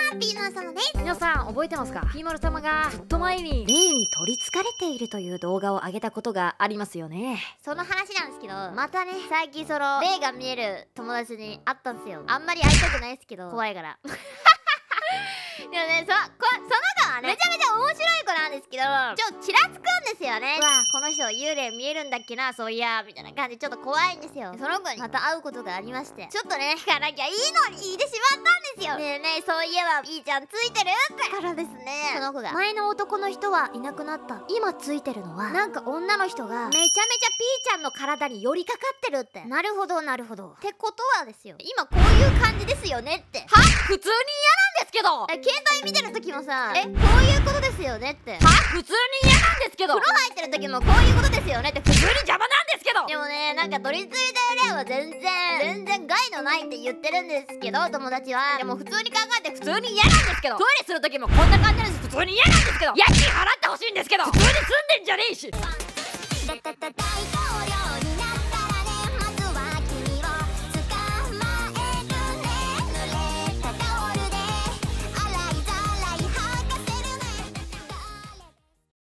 ん、ピーマン様です。 皆さん覚えてますか？ピーマル様がずっと前に霊に取りつかれているという動画を上げたことがありますよね。 その話なんですけど、またね、最近その霊が見える友達に会ったんですよ。あんまり会いたくないですけど、怖いからでもね、その子はね、めちゃめちゃ面白い子なんですけど、ちらつくんですよね。うわ、この人幽霊見えるんだっけな、そういやみたいな感じでちょっと怖いんですよ。その子にまた会うことがありまして、ちょっとね、聞かなきゃいいのに聞いてしまったんですよ。ねえねえ、そういえばピーちゃんついてるってからですね、その子が、前の男の人はいなくなった、今ついてるのはなんか女の人がめちゃめちゃピーちゃんの体に寄りかかってるって。なるほどなるほど。ってことはですよ、今こういう感じですよねって。 は？普通に嫌なんですけど。 携帯見てる時もさ、こういうことですよねって。 は？普通に嫌なんですけど。 風呂入ってる時もこういうことですよねって。 普通に邪魔なんですけど。 でもね、なんか取り付いたよりは全然害のないって言ってるんですけど、友達は。でも普通に考えて普通に嫌なんですけど。トイレする時もこんな感じなんです。普通に嫌なんですけど。家賃払ってほしいんですけど。普通に住んでんじゃねえし。